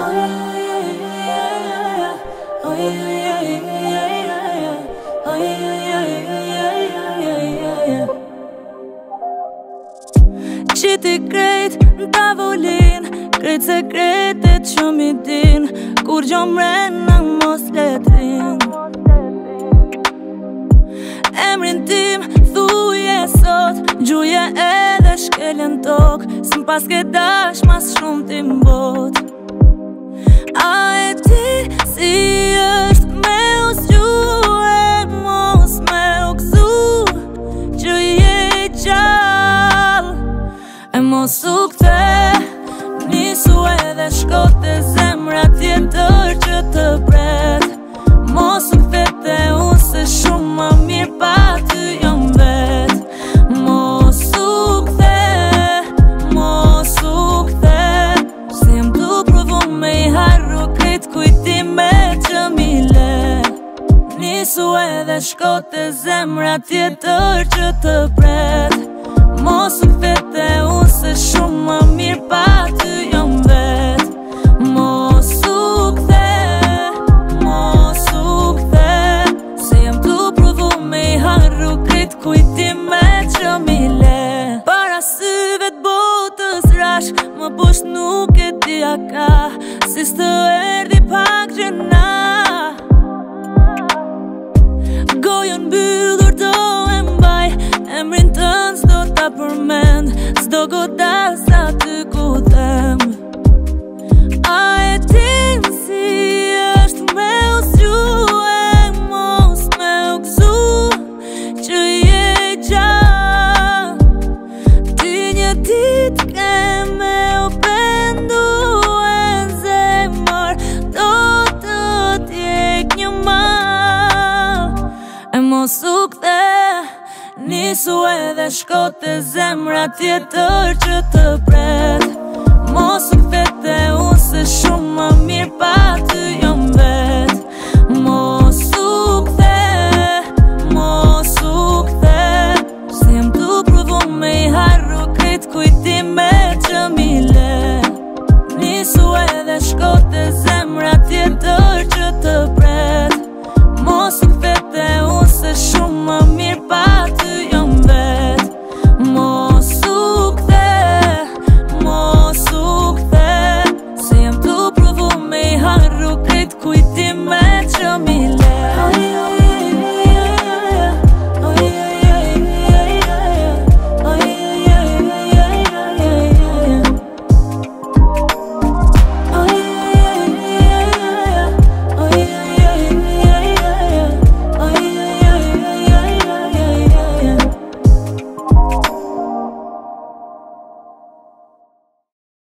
Qiti krejt në tavolin, krejt sekretet që mi din, kur gjo mrena mos letrin. Emrin tim thuje sot, gjuje edhe shkeljen tok, s'm pas ke dash mas shumë ti mbot. A e ti si është me u zgjue, mos me u gëzu, që je gjall. E mos u kthe, nisu edhe shkote zemra tjetër që të pret. Mos u kthe te unë se shumë ma mirë pa ty jom vet. Mos u kthe, se jem tu provu me I harru krejt kujtime që mi le. Nisu edhe shkote zemra tjetër që të pret. Mos u kthe te unë se shumë ma mirë pa ty jom vet. Mos u kthe, se jem tu provu me I harru krejt kujtime që mi le. Para syve t'botës rash, më poshtë nuk e di a ka, si s'të erdi pak gjena. Gojën byllur do e mbaj, emrin tënë s'do ta përmend, s'do godal sa ty ku them. A e tin si është me u zgjue, mos me u gëzu, që je gjall. Ti një dit ke me u pendu e zemër, do të t'jek një mal. E mos u kthe, nisu edhe shkote zemra tjetër që të pret. Mos u kthe te unë se shumë ma mirë pa ty jom vet. Mos u kthe, se jem tu provu me I harru krejt kujtime që mi le. Nisu edhe shkote zemra tjetër që të pret. Mos u kthe te unë se shumë ma mirë